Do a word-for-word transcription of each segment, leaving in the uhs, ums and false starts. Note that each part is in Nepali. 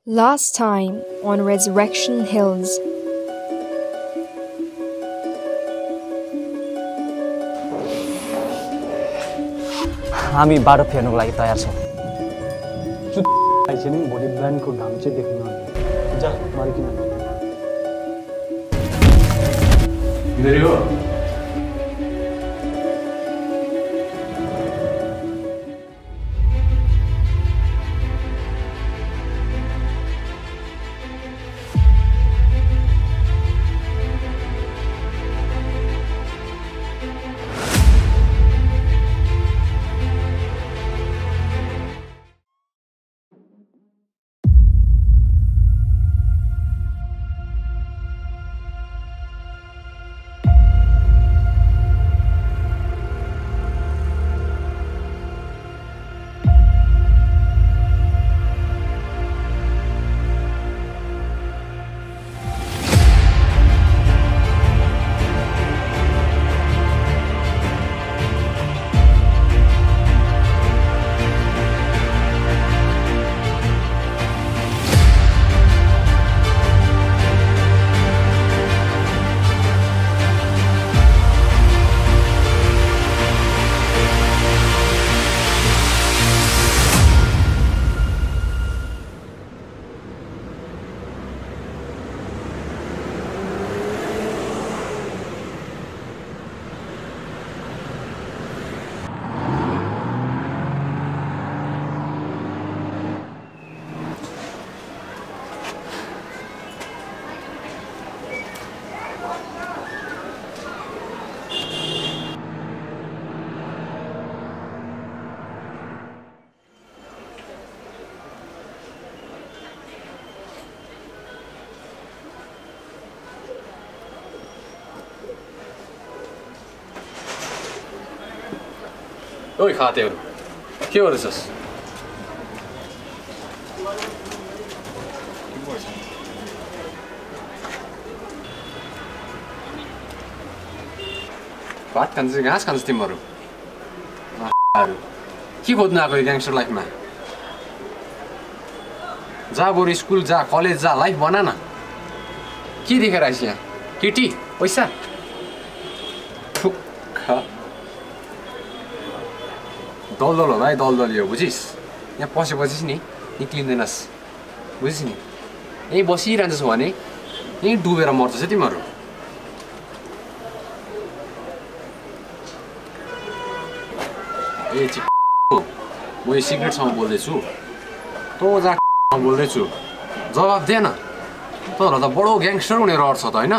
Last time on Resurrection Hills. हामी बाटो फेर्नुको लागि तयार छौं। आइछ नि भोलि ब्रान्डको घाम चाहिँ देख्न आउने। जा मार्किन। इधर हो। ओइ खातेहरु के गर्दैछस्? भात खान्छ घाँस खान्छ तिमीहरु? के खोज्नु आएको यो ग्याङ्स्टर लाइफमा? जा बरु स्कुल जा, कलेज जा, लाइफ बना न। के देखेर आइस यहाँ? केटी, पैसा? ठुक्खा दलदल हो भाइ, दलदल यो बुझिस्? यहाँ पसेपछि नि निक्लिँदैनस्, बुझिस् नि? यहीँ बसिरहन्छस् भने यहीँ डुबेर मर्छस् तिमीहरू। ए चिक म यो सिक्रेटसँग बोल्दैछु, तँ जहाँ बोल्दैछु जवाफ दे न। तँहरूलाई त बडो ग्याङ्स्टर हुने रहर छ त होइन?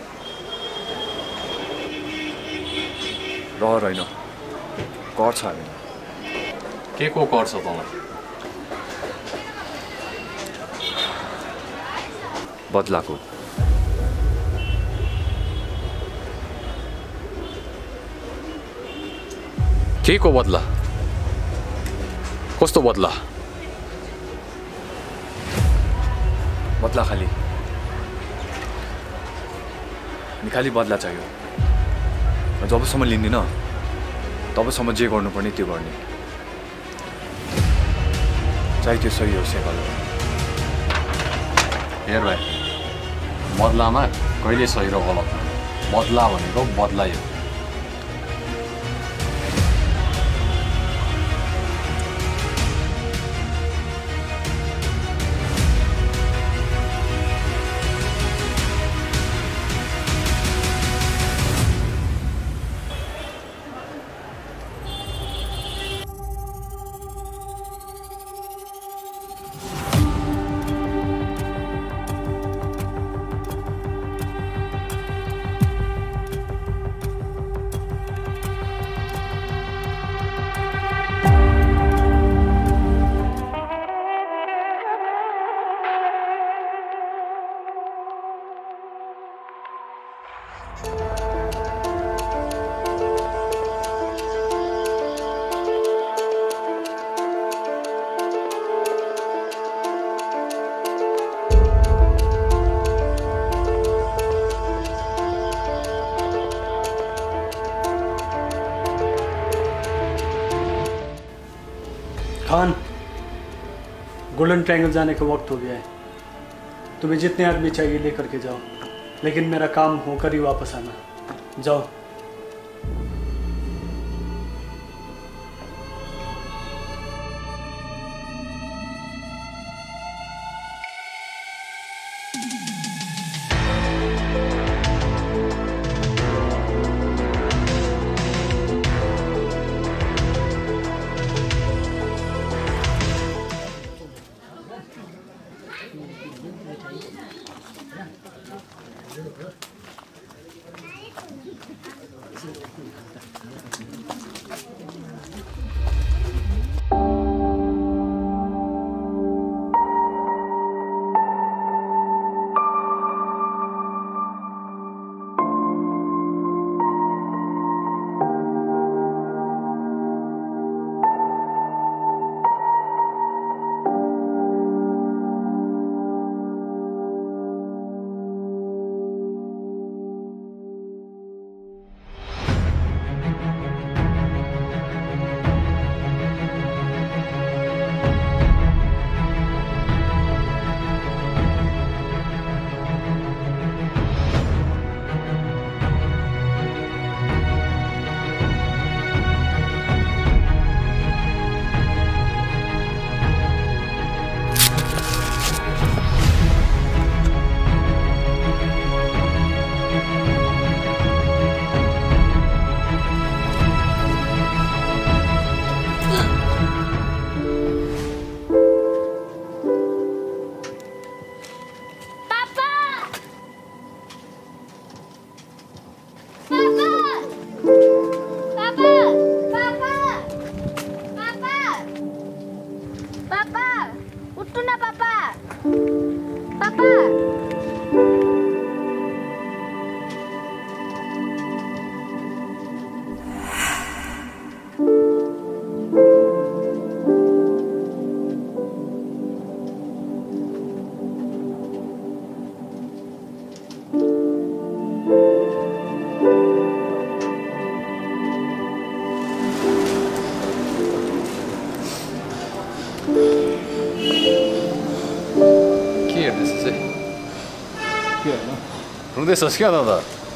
रहर होइन, कर छ हामी। के को कर छ तँलाई? बदलाको। के को बदला? कस्तो बदला? बदला खाली खाली बदला चाहियो। जबसम्म लिँदिन तबसम्म जे गर्नुपर्ने त्यो गर्ने, चाहे त्यो सही होस् या गलत। हेर भाइ, बदलामा कहिले सही र गलत? बदला भनेको बदला हो। गोल्डन ट्रायंगल जाने का वक्त हो गया है। तुम्हें जितने आदमी चाहिए लेकर के जाओ, लेकिन मेरा काम होकर ही वापस आना। जाओ। रुँदैछस् क्या दादा?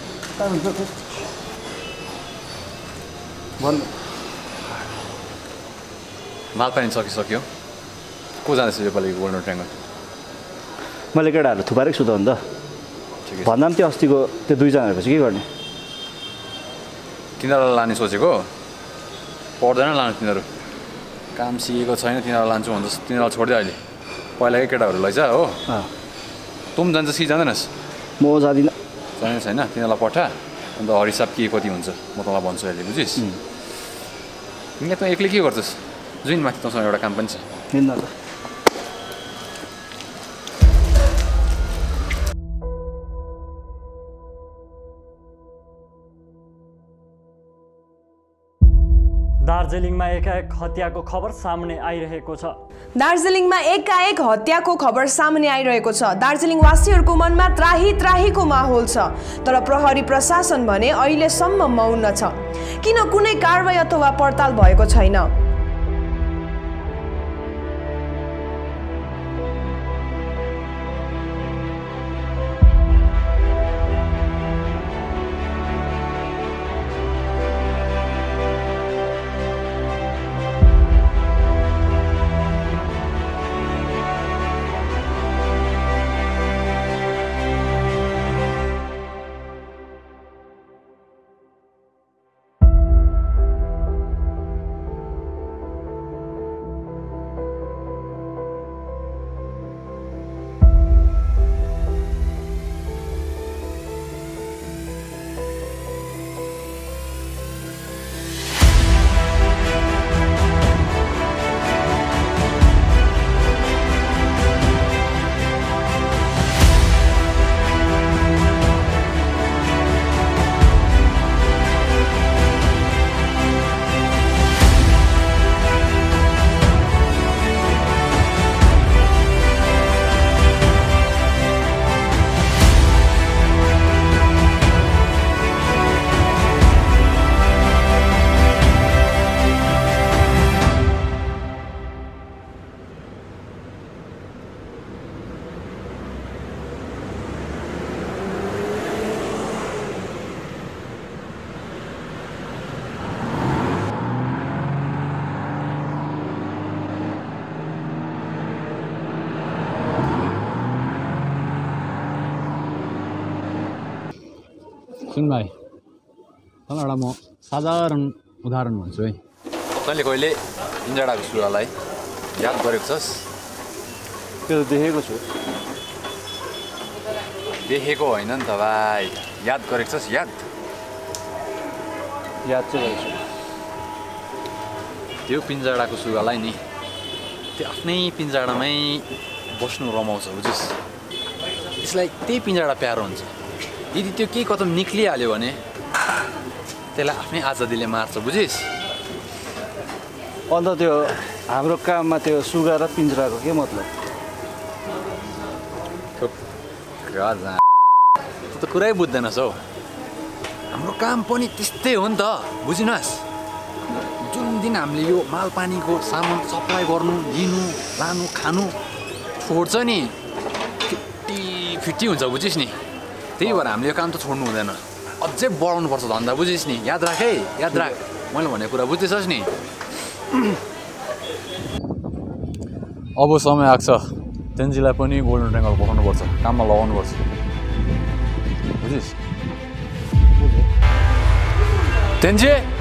माल पानी सकिसक्यो। को जाँदैछ योपालिको गोल्डन ट्रायंगल? मैले केटाहरू थुपारेको छु त अन्त। भन्दा पनि त्यो अस्तिको त्यो दुईजनाहरू चाहिँ के गर्ने? तिनीहरूलाई लाने सोचेको पर्दैन लानु। तिनीहरू काम सिकेको छैन, तिनीहरूलाई लान्छु भन्छ। तिनीहरूलाई छोडिदियो अहिले। पहिलाकै केटाहरू लैजा हो। तँ पनि जान्छस् कि जाँदैनस्? म जाँदिनँ। जाने छैन, तिनीहरूलाई पठा। अन्त हरिसाब के कति हुन्छ म तँलाई भन्छु अहिले, बुझिस्? यहाँ तँ एक्लै के गर्छस्? जुन माथि तँसँग एउटा काम पनि छ। हिँड्न त। दार्जिलिङमा एकाएक हत्याको खबर सामने आइरहेको छ। दार्जिलिङमा एकाएक हत्याको खबर सामने आइरहेको छ। दार्जिलिङवासीहरूको मनमा त्राही त्राहीको माहौल छ। तर प्रहरी प्रशासन भने अहिलेसम्म मौन छ। किन कुनै कारबाही अथवा पडताल भएको छैन? सुन भाइ तँलाई एउटा म साधारण उदाहरण भन्छु है तैँले कहिले पिन्जडाको सुगालाई याद गरेको छस् त्यो त देखेको छु देखेको होइन नि त भाइ याद गरेको छस् याद याद चाहिँ गरेको छु त्यो पिन्जडाको सुगालाई नि त्यो आफ्नै पिन्जडामै बस्नु रमाउँछ बुझिस् त्यसलाई त्यही पिन्जडा प्यारो हुन्छ यदि त्यो केही कदम निक्लिहाल्यो भने त्यसलाई आफ्नै आजादीले मार्छ बुझिस् अन्त त्यो हाम्रो काममा त्यो सुगा र पिन्जराको के मतलब तँ त कुरै बुझ्दैनस् हौ हाम्रो काम पनि त्यस्तै हो नि त बुझिनस् जुन दिन हामीले यो माल पानीको सामान सप्लाई गर्नु लिनु लानु खानु छोड्छ नि फिफ्टी फिफ्टी हुन्छ बुझिस् नि त्यही भएर हामीले यो काम त छोड्नु हुँदैन अझै बढाउनु पर्छ धन्दा बुझिस् नि याद राख है याद राख मैले भनेको कुरा बुझ्दैछस् नि अब समय आएको छ तेन्जीलाई पनि गोल्डन ट्रायङ्गल पठाउनुपर्छ काममा लगाउनुपर्छ बुझिस् तेन्जी